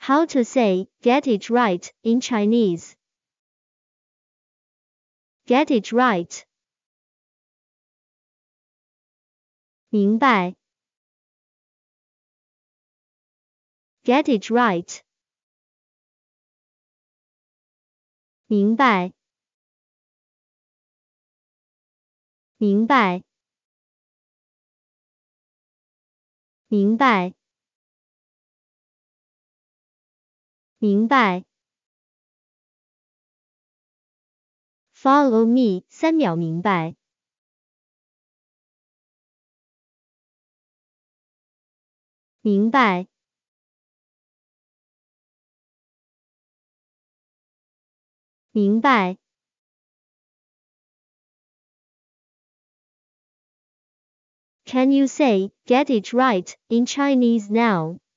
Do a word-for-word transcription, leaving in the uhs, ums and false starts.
How to say get it right in Chinese? Get it right. 明白 Get it right. 明白明白明白明白 Follow me 三秒明白明白明白 Can you say get it right in Chinese now?